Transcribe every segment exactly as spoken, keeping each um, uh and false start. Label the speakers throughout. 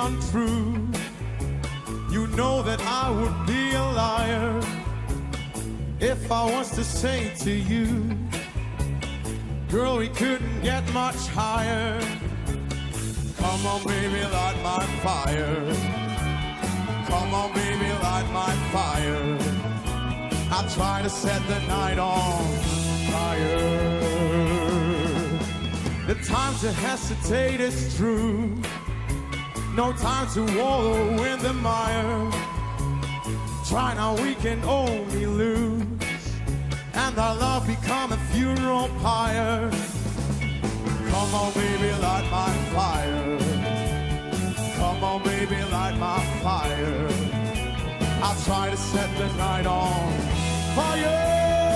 Speaker 1: untrue. You know that I would be a liar if I was to say to you, girl, we couldn't get much higher. Come on, baby, light my fire. Come on, baby, light my fire. I'll try to set the night on fire. The time to hesitate is through. No time to wallow in the mire. Try now, we can only lose, and our love become a funeral pyre. Come on, baby, light my fire. Come on, baby, light my fire. I'll try to set the night on fire.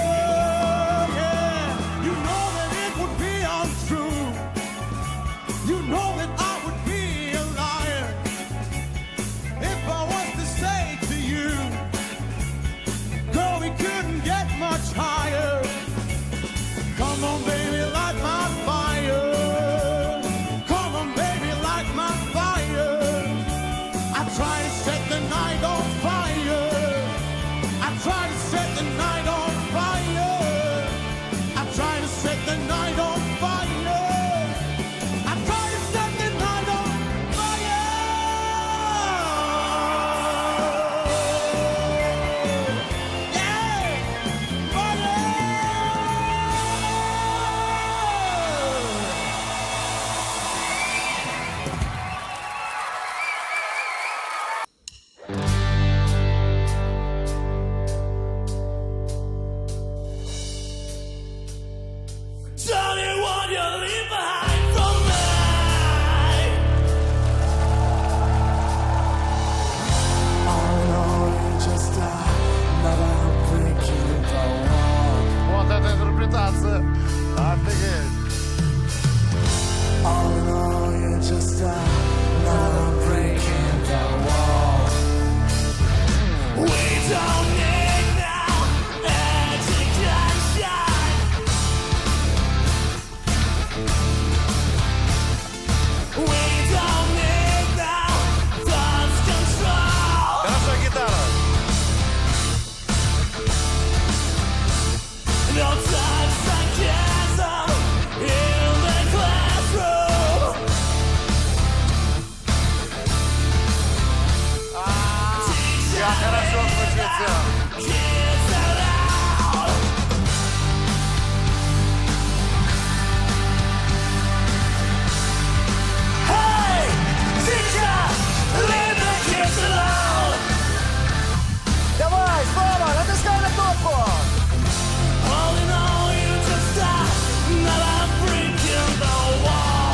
Speaker 1: Yeah, you know that it would be untrue. You know that I would be a liar if I was to say to you, girl, we couldn't get much higher. Come on, baby, light my fire. Come on, baby, light my fire. I try to set the night on fire. I try to set the night on fire. I try to set the night on fire. I try to set the night on fire. Yeah, fire.
Speaker 2: Tell me what you leave behind from me.
Speaker 3: All in all, you just die. Another breaking the wall.
Speaker 4: Вот эта интерпретация. Офигеть.
Speaker 3: All in all, you just die. Another breaking the wall.
Speaker 2: We don't need no education. We don't need no thought control.
Speaker 4: Хорошо, гитара.
Speaker 2: No time sarcasm in the classroom.
Speaker 4: Как хорошо звучится.
Speaker 2: Kids out loud. Hey, teacher, leave the kids alone.
Speaker 4: Давай, Слава, натискай на кнопку.
Speaker 2: All in all, you just die. Not a brick in the wall.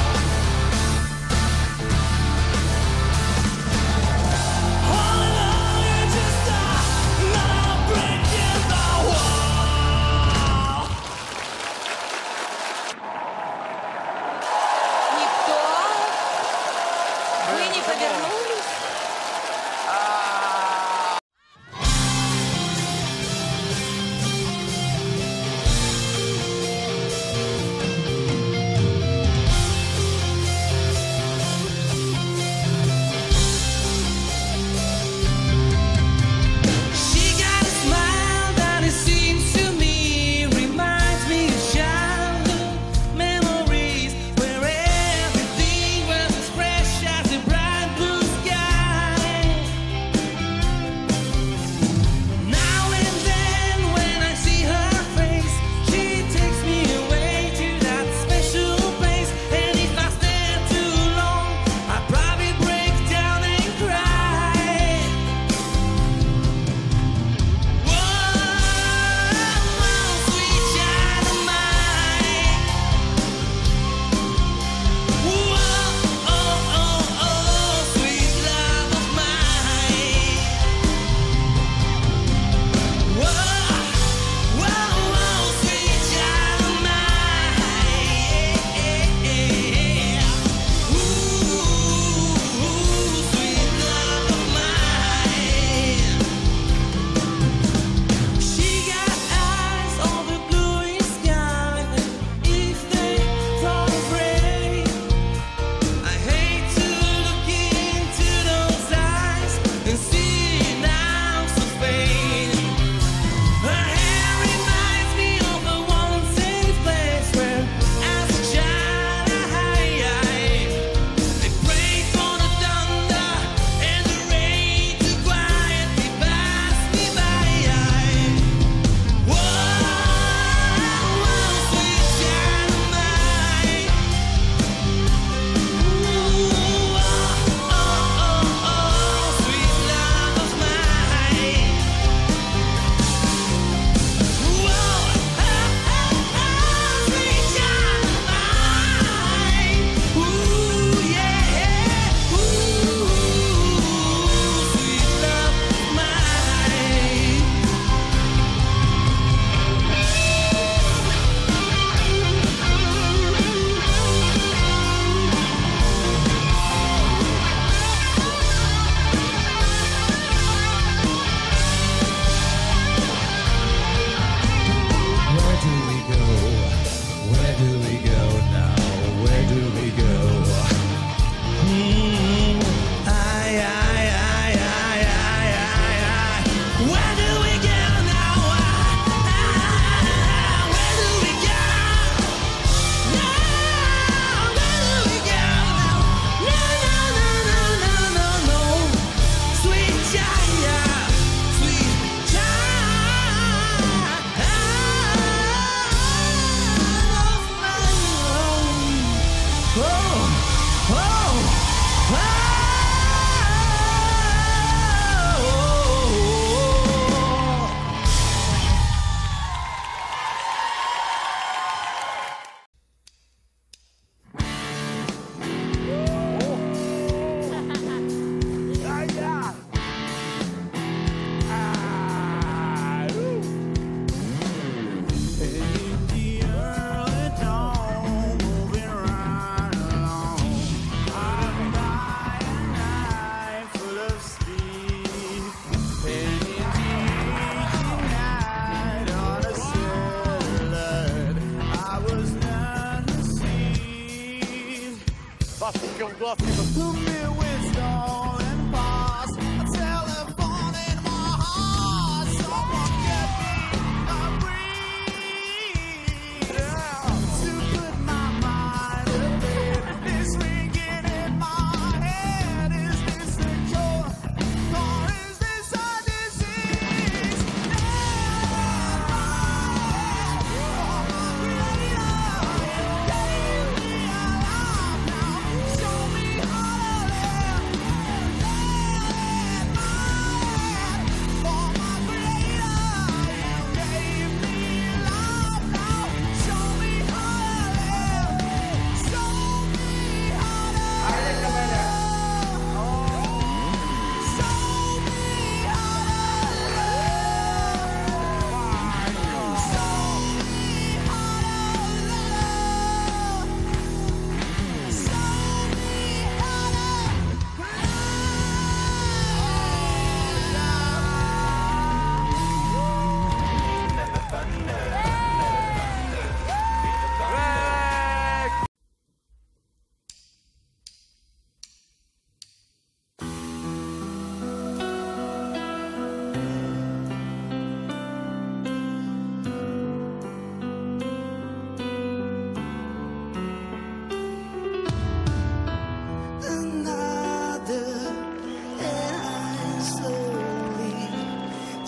Speaker 2: All in all, you just die. Not a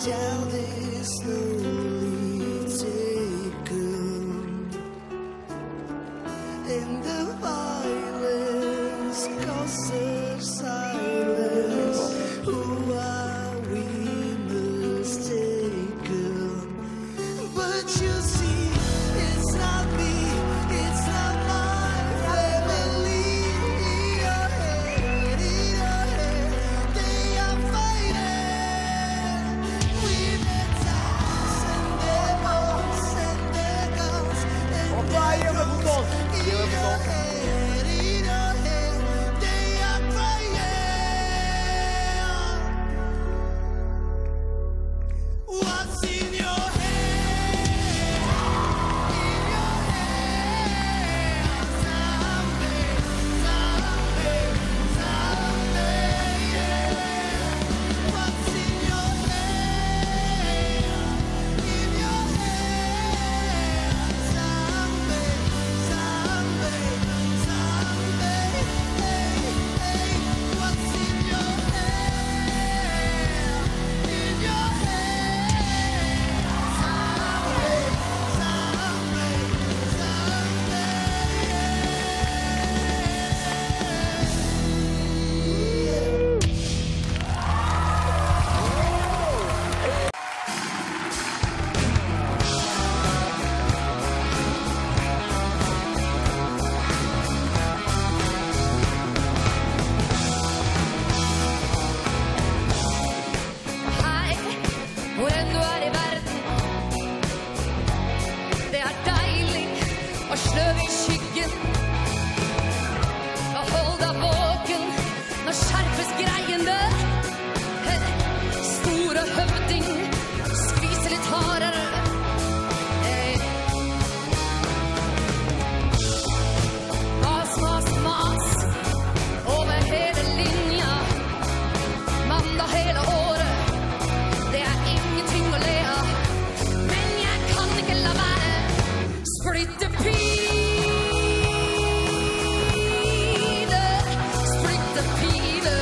Speaker 3: shall they slowly taken in the violence cause of silence. Who are we mistaken? But you see, it's not me, it's not my family. In your head, in your head, they are fighting with their tanks and their bombs and their guns and
Speaker 4: Hoppa,
Speaker 3: their
Speaker 4: ge meg
Speaker 3: drones.
Speaker 4: button.
Speaker 3: In
Speaker 4: Ge meg
Speaker 3: your
Speaker 4: button.
Speaker 3: head, in your head, they are crying. What's in your head? In your head, someday, someday, someday, yeah. What's in your head? In your head, someday, someday, someday, hey, hey. What's in your head? In your head, someday, someday, someday, yeah.
Speaker 5: Hei, hvor enn du er i verden. Det er deilig å sløve i skyggen. Og hold deg våken når skjerpes greiene. Store høvding, skvise litt hardere. Hey. Mas, mas, mas over hele linja. Mandag hele året, det er ingenting å le av. Men jeg kan ikke la være. Splitte pile, splitte pile.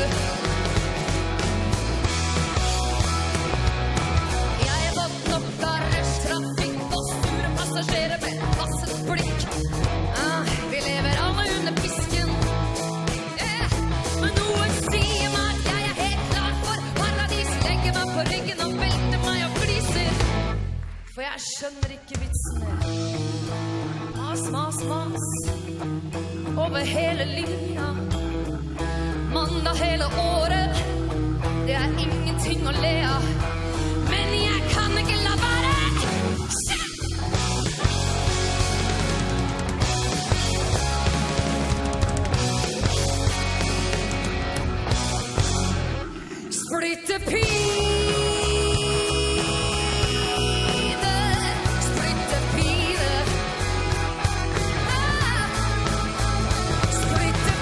Speaker 5: Jeg er vått nok av rushtrafikk og sure passasjerer med passet blikk. Ah, vi lever alle under pisken. Yeah. Men noe sier meg at jeg er helt klar for paradis. Legger meg på ryggen og velter meg og fliser. For jeg skjønner ikke vitsen mer. Mas, mas, mas over hele linja. Mandag hele året, det er ingenting å le av. Men jeg kan ikke la være. Splitte pile, splitte pile. Ah, splitte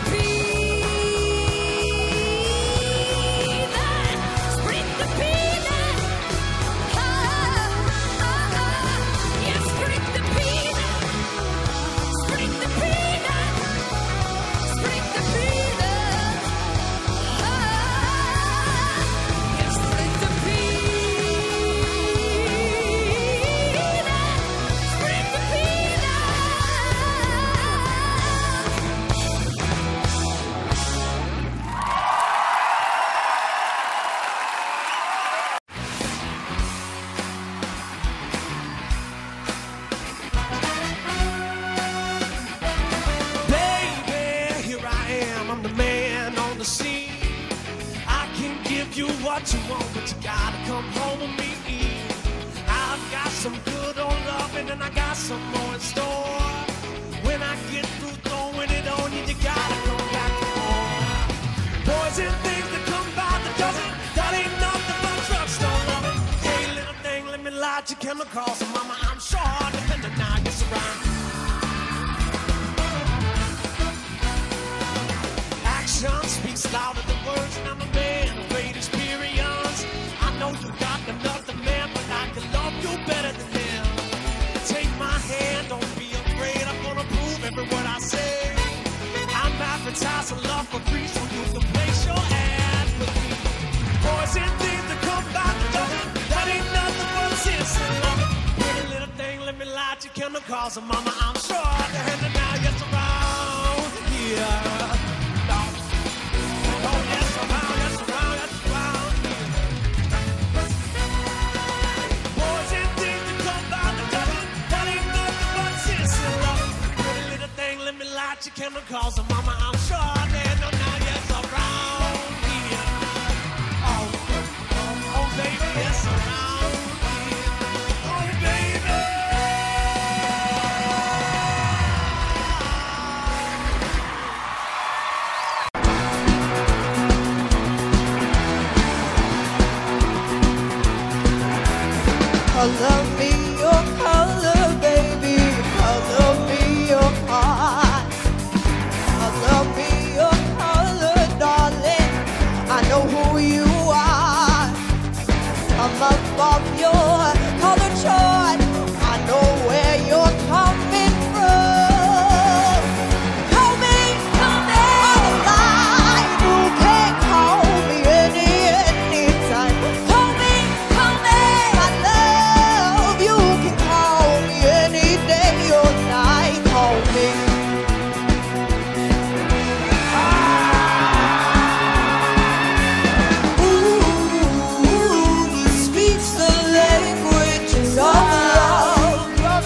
Speaker 5: pile, splitte pile. Ah, ah, ah, ja, splitte pile, splitte pile, splitte pile. Ah, ja, splitte
Speaker 2: Baby, here I am, I'm the man on the scene. I can give you what you want, but you gotta come home with me. I've got some good old loving and I got some more in store. When I get through throwing it on you, you gotta come back for more. Boys and things that come by the dozen, that ain't nothing but drugstore loving. Hey, little thing, let me light your chemicals, and mama, I'm sure hard to now you're surrounded. Action speaks louder than words, and I'm a man of great experience. I know you got another man, but I can love you better than him. Take my hand, don't be afraid, I'm gonna prove every word I say. I'm advertising love for free, so you can place your ad with me. Boys and things that come by the dozen, that ain't chemicals, and mama, I'm sure the hand of now, yes, around here. No. Oh, yes, around, yes, around, yes, around here. Boys and things that come by the dozen, that ain't nothing but sincere love. Pretty little thing, let me light your chemicals, and mama, I'm sure the hand of now, yes, around here. Oh, oh, oh, baby, yes, around here. Oh, baby.
Speaker 3: Color me your color, baby. Color me your heart. Color me your color, darling. I know who you are. Come up off your color chart. I know where you're coming from. Call me, call me alive. You can call me any, anytime. Call me, call me my love. You can call me any day or night. Call me. Ooh, he speaks the languages of love.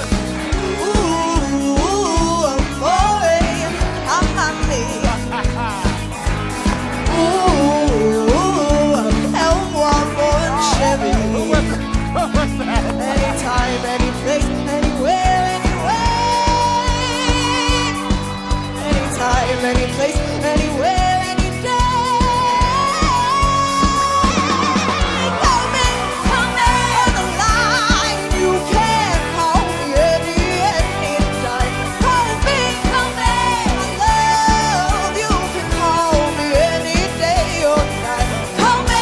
Speaker 3: Ooh, amore, amame. Ooh, el amor Chevy. Anytime, any place, anywhere, anyway. Anytime, any place, anywhere, any day. Call me, call me on the line. You can call me any, anytime. Call me, call me, my love. You can call me any day or night. Call me.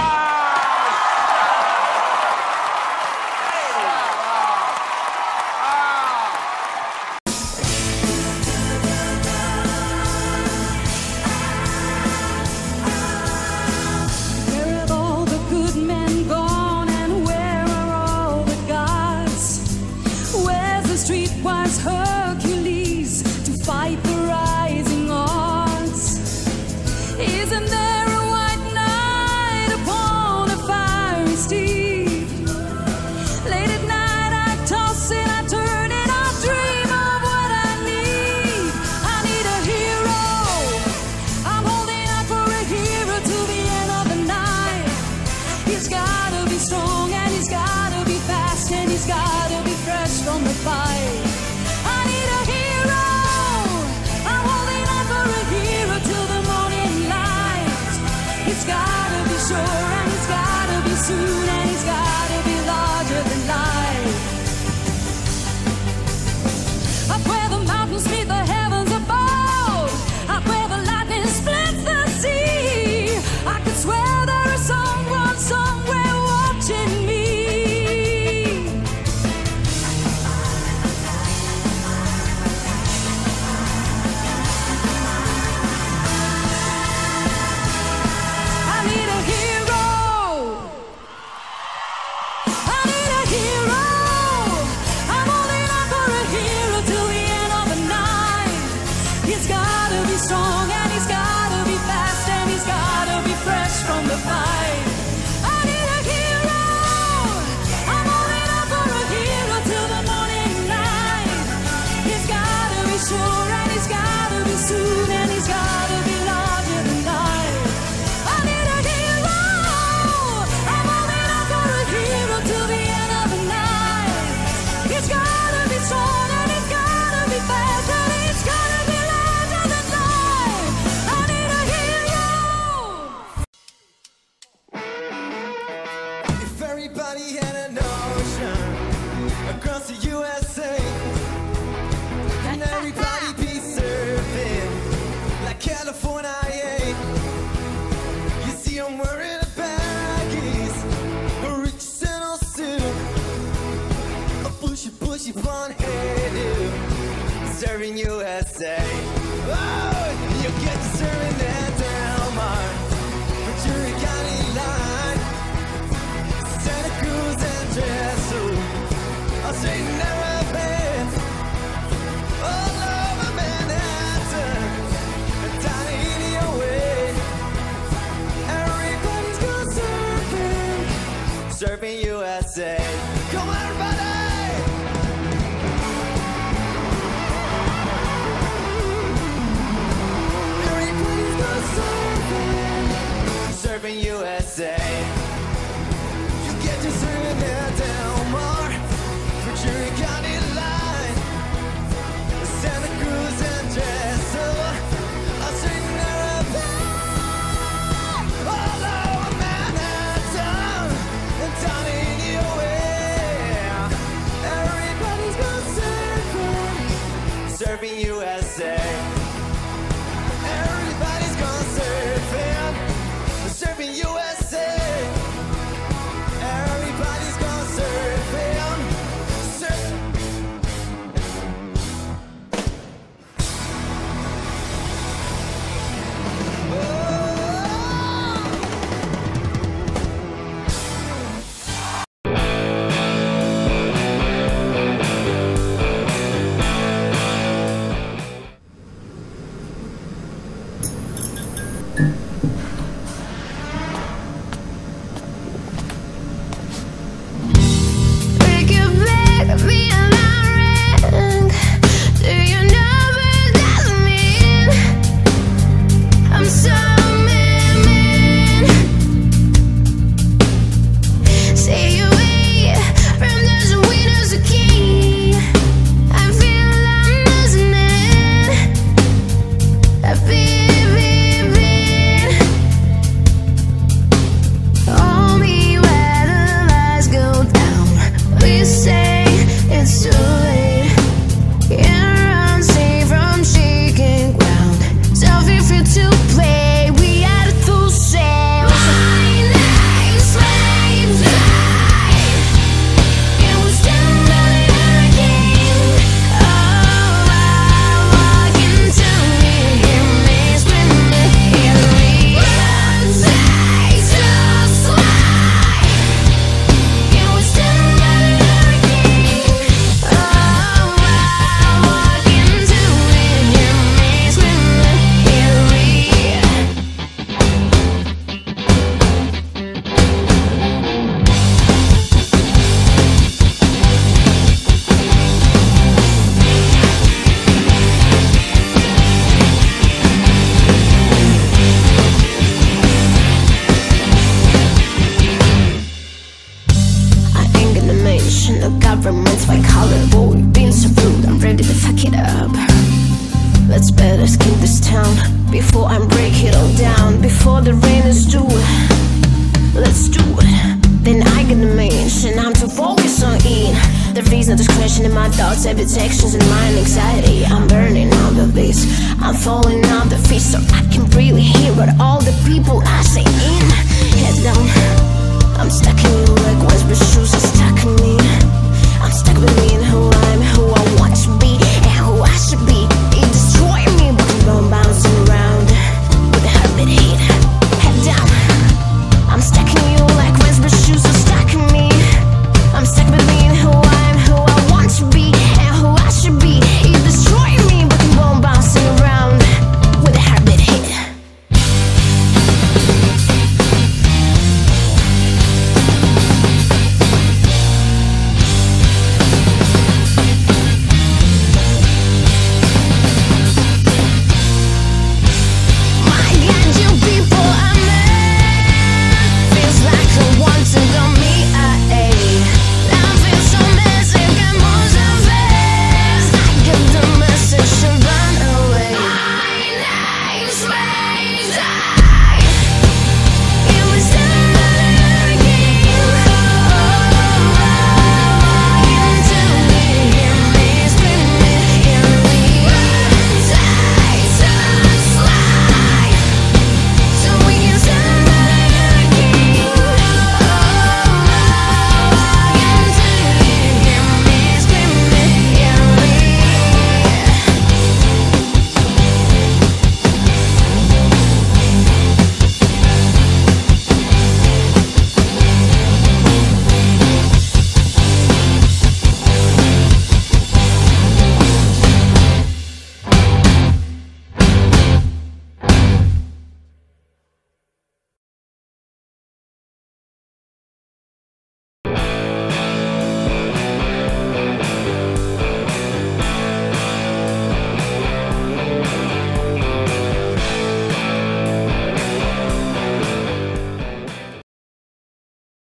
Speaker 5: Where have all the good men gone, and where are all the gods? Where's the streetwise Hercules to fight the rising odds? Isn't there a white knight upon a fiery steed? Late at night I toss and I turn and I dream of what I need. I need a hero. I'm holding out for a hero till the end of the night. He's gotta be strong and he's gotta be fast and he's gotta be fresh from the fight. I need a hero. I'm holding out for a hero till the morning light. He's gotta be sure and he's gotta be soon and he's gotta be larger than life. Up where the mountains meet the heavens above, up where the lightning splits the sea, I could swear there is someone somewhere watching me. I need a hero. I need a hero. I'm holding on for a hero till the end of the night. He's gotta be strong and he's gotta be fast and he's gotta be fresh from the fight. I need a hero. I'm holding on for a hero till the morning light. He's gotta be sure and he's gotta be soon and he's gotta be larger than life. I need a hero. I'm holding on for a hero till the end of the night. He's gotta be strong and he's gotta be fast and he's gotta be larger than life. I need a hero.
Speaker 1: If everybody had an ocean across the U S A, and everybody be surfing like California, you see I'm wearing a baggies, a rich Santa suit, a bushy, bushy blonde hairdo, serving U S A. Oh, you get to serving that Del Mar, Ventura County line, Santa Cruz and Jesu. I'll say never been
Speaker 6: Surfing U S A. Come on, everybody! Everybody's going surfing. Surfing U S A. You get to surf at Del Mar, Ventura County line, Santa Cruz and Drexel. I'll sing there all over Manhattan and down in your way. Everybody's gone surfing, surfing U S A. Everybody's gone surfing, surfing U S A. Everybody's gone surfing, surfing.
Speaker 5: Take it back, me and I ring. Do you know what that mean? I'm so mean, mean. Stay away from those windows, a key. I feel I'm losing it. I feel, feel, feel. Only where the lights go down, we say it's too late. Can't run safe from shaking ground. Selfie free to play, we had a full sail. My night's like flight. It was down by the hurricane. Oh, I walk into it, it makes me hear me. One day just fly. It was down by the hurricane. Oh, I walk into it, it makes me hear me. I ain't gonna mention the government's white collar boy being so rude. I'm ready to fuck it up. Let's better skin this town before I break it all down. Before the rain is due, let's do it. Then I gonna mention I'm too focused on it. The reason there's crashing in my thoughts, every section's in my anxiety. I'm burning out of this, I'm falling out the feet, so I can really hear what all the people are saying. Head down.